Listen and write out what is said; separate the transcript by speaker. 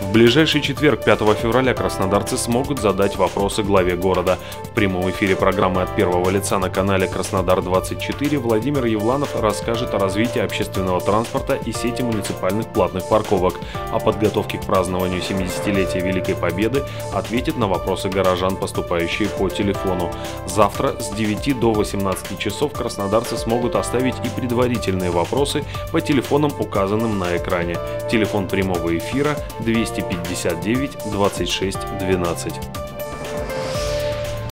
Speaker 1: В ближайший четверг, 5 февраля, краснодарцы смогут задать вопросы главе города. В прямом эфире программы «От первого лица» на канале «Краснодар-24» Владимир Евланов расскажет о развитии общественного транспорта и сети муниципальных платных парковок, о подготовке к празднованию 70-летия Великой Победы, ответит на вопросы горожан, поступающие по телефону. Завтра с 9 до 18 часов краснодарцы смогут оставить и предварительные вопросы по телефонам, указанным на экране. Телефон прямого эфира 259 26 12.